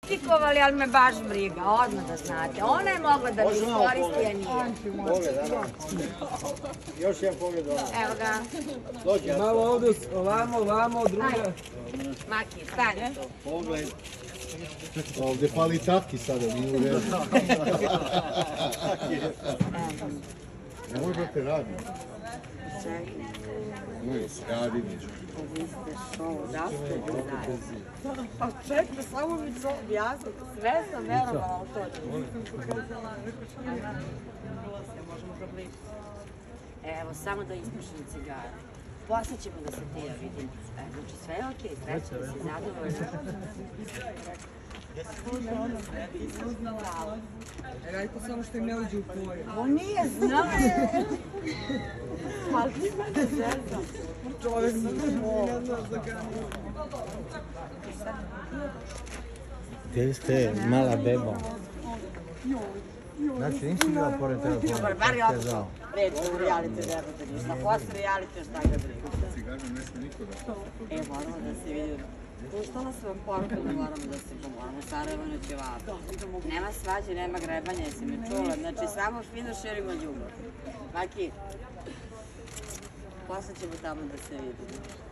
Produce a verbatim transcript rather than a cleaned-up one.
kritikovali, ali me baš briga, odmah da znate. Ona je mogla da mi iskoristi, a nije. Pogled, Ana. Još jedan pogled ovdje. Evo ga. Dođi, ja. Malo ovdje, ovamo, ovamo, druga. Maki, stani tu. Pogled. Ovdje pali tapki sada, nije u redu. Ne može da te radi. Nemoj, radi niđe. Vi ste šou, da ste vi zajedno. Pa čekaj, samo mi to objasniti. Sve sam verovala u to. Evo, samo da ispušim cigaru. Posle ćemo da se te ja vidim. Znači, sve je okej, srećno si, zadovoljno. Radite samo što im ne uđe u tvoje. On nije znao. Ali ti mene zezam. Čovjek ne znaš da ga Gdje ste mala beba? Znači, nisi bila pored telefona. Dobar, bar je otišao. Reći u realite debate ništa. Posle realite šta ga briga. Cigarno ne sme niko da. E, moramo da se vidi. Puštala sam vam poruku da moramo da se pomoramo. Sarajevo na ćevapu. Nema svađe, nema grebanja, jesi me čula. Znači, samo fino širimo ljubav. Maki, posle ćemo tamo da se vidimo.